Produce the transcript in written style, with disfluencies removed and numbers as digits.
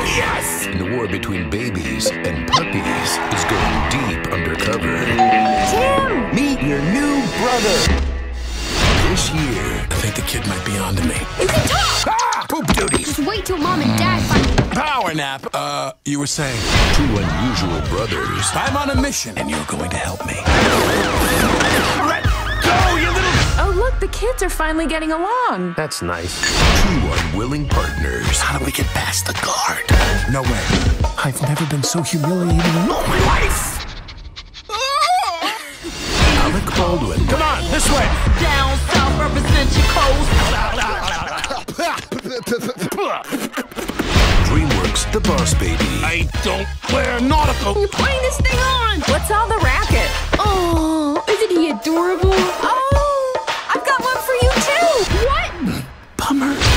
Yes! And the war between babies and puppies is going deep undercover. Tim! Meet your new brother. This year, I think the kid might be onto me. You can talk! Ah! Poop duty! Just wait till Mom and Dad find me. Power nap. You were saying? Two unusual brothers. I'm on a mission. And you're going to help me. Let go, you little... Oh, look, the kids are finally getting along. That's nice. Two unwilling partners. How do we get past the guard? No way. I've never been so humiliated in all my life. Alec Baldwin. Come on, this way. Down south, represent your coast. DreamWorks The Boss Baby. I don't wear nautical. You're putting this thing on! What's all the racket? Oh, isn't he adorable? Oh, I've got one for you too. What? Bummer.